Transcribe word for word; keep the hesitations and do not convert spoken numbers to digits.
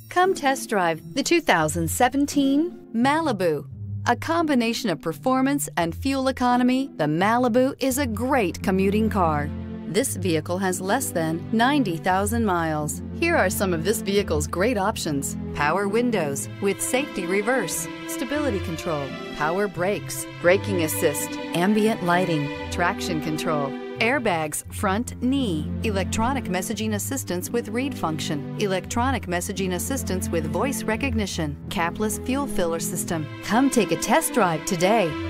Come test drive the two thousand seventeen Malibu. A combination of performance and fuel economy, the Malibu is a great commuting car. This vehicle has less than ninety thousand miles. Here are some of this vehicle's great options: power windows with safety reverse, stability control, power brakes, braking assist, ambient lighting, traction control, airbags, front knee, electronic messaging assistance with read function, electronic messaging assistance with voice recognition, capless fuel filler system. Come take a test drive today.